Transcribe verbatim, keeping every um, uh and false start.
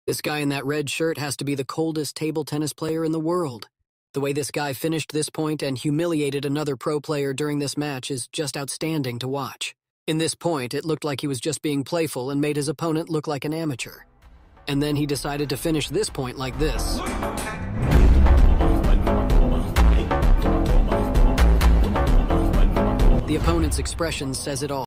This guy in that red shirt has to be the coldest table tennis player in the world. The way this guy finished this point and humiliated another pro player during this match is just outstanding to watch. In this point, it looked like he was just being playful and made his opponent look like an amateur. And then he decided to finish this point like this. The opponent's expression says it all.